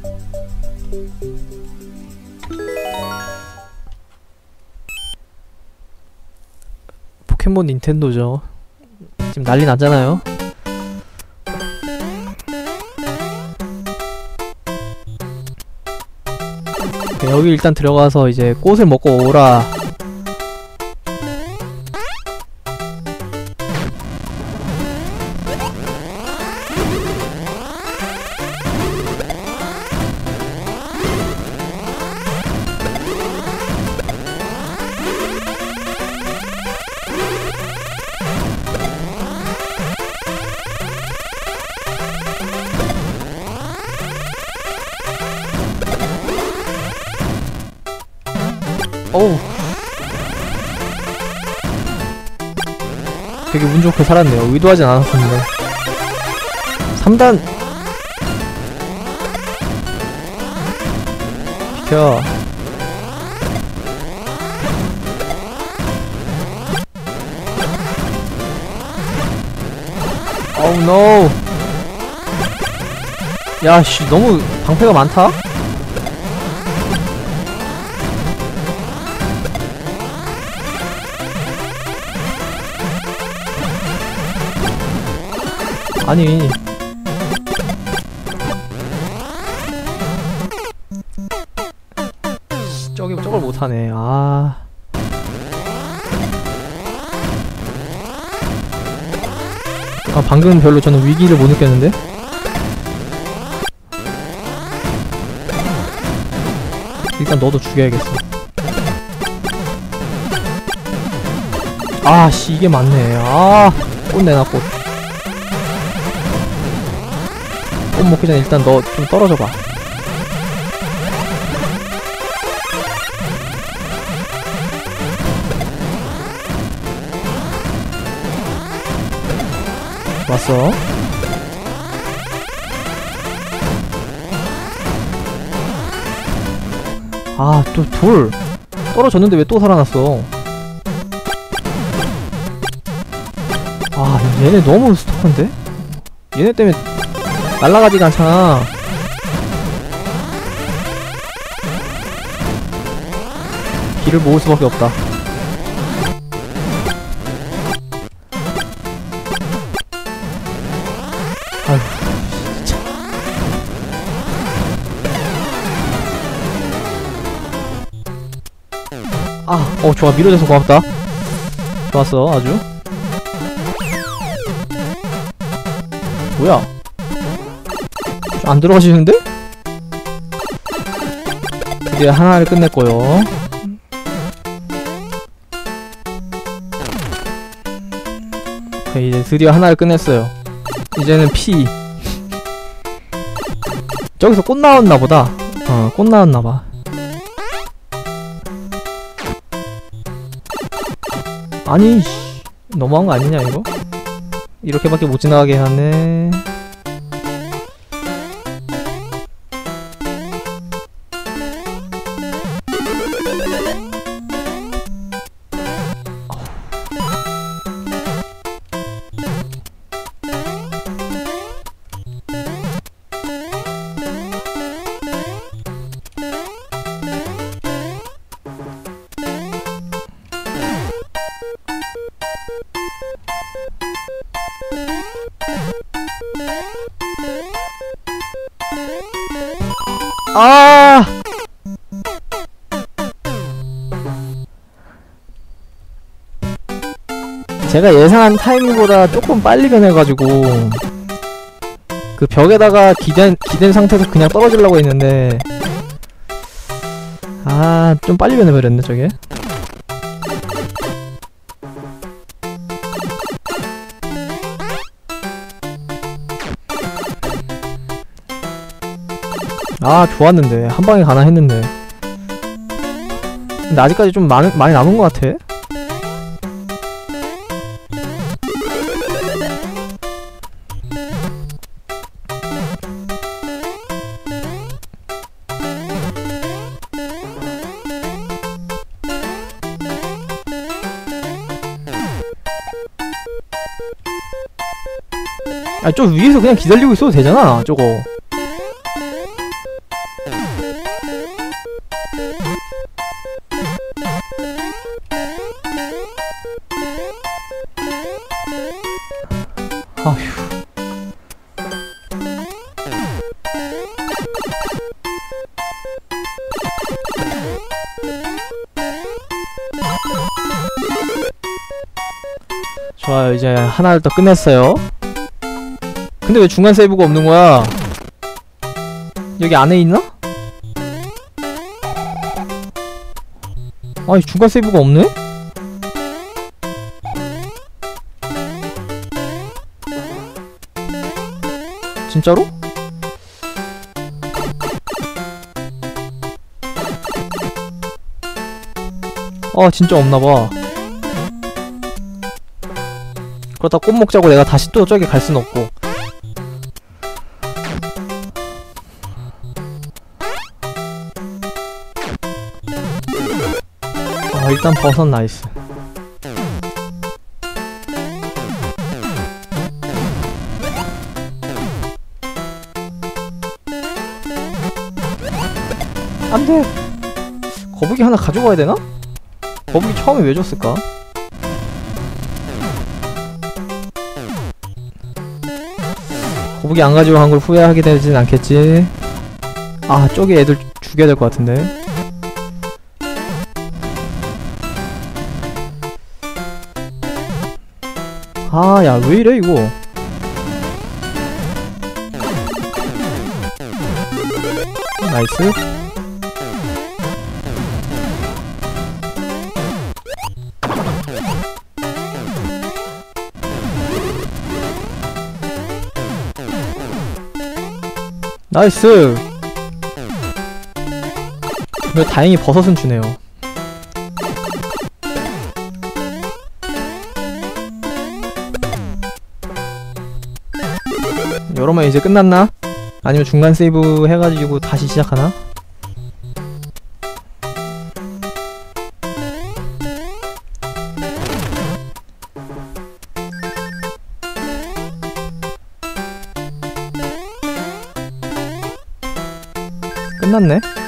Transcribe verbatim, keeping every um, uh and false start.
포켓몬 닌텐도죠. 지금 난리 났잖아요. 네, 여기 일단 들어가서 이제 꽃을 먹고 오라. 어우, 되게 운 좋게 살았네요. 의도하진 않았었는데. 삼 단 비켜. 어우 노. 야씨, 너무 방패가 많다? 아니 저기 저걸 못하네. 아 아, 방금 별로 저는 위기를 못 느꼈는데? 일단 너도 죽여야겠어. 아씨, 이게 맞네. 아, 꽃 내놔, 꽃. 꽃 먹기 전에 일단 너 좀 떨어져봐. 왔어. 아, 또 돌 떨어졌는데 왜 또 살아났어? 아, 얘네 너무 스토커인데? 얘네 때문에 날라가지가 않잖아. 길을 모을 수밖에 없다. 아휴, 진짜. 아, 어, 좋아. 밀어줘서 고맙다. 좋았어, 아주. 뭐야? 안 들어가시는데? 드디어 하나를 끝냈고요. 오케이, 이제 드디어 하나를 끝냈어요. 이제는 피. 저기서 꽃 나왔나보다. 어, 꽃 나왔나봐. 아니, 너무한 거 아니냐 이거? 이렇게밖에 못 지나가게 하네. 아! 제가 예상한 타이밍보다 조금 빨리 변해가지고 그 벽에다가 기댄, 기댄 상태에서 그냥 떨어지려고 했는데 아, 좀 빨리 변해버렸네 저게. 아, 좋았는데 한 방에 가나 했는데. 근데 아직까지 좀 많이, 많이 남은 것 같아. 아, 저 위에서 그냥 기다리고 있어도 되잖아 저거. 좋아요. 이제 하나를 더 끝냈어요. 근데 왜 중간 세이브가 없는 거야? 여기 안에 있나? 아니 중간 세이브가 없네? 진짜로? 아 진짜 없나봐. 그렇다 꽃 먹자고 내가 다시 또 저기 갈 순 없고. 아 일단 버섯 나이스. 안돼. 거북이 하나 가져가야 되나? 거북이 처음에 왜 줬을까? 거북이 안 가지고 간 걸 후회하게 되진 않겠지? 아 저기 애들 죽여야 될 것 같은데. 아 야 왜 이래 이거. 나이스. 나이스. 근데 다행히 버섯은 주네요. 이러면 이제 끝났나? 아니면 중간 세이브 해가지고 다시 시작하나? 끝났네?